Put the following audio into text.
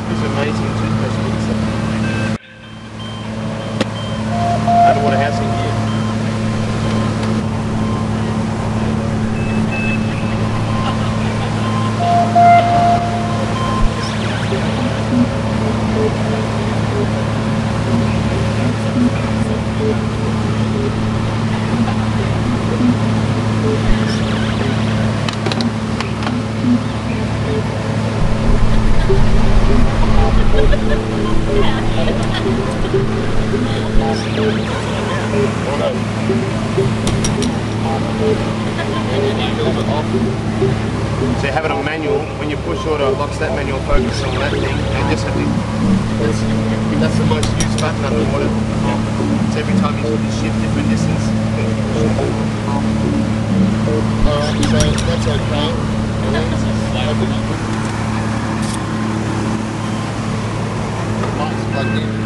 It's amazing toothpaste with stuff. Underwater housing gear. So you have it on manual. When you push order, it locks that manual focus on that thing. And just have to. That's the most used button underwater. So every time you shift different distance. Alright, so that's okay. Mike's plugged in.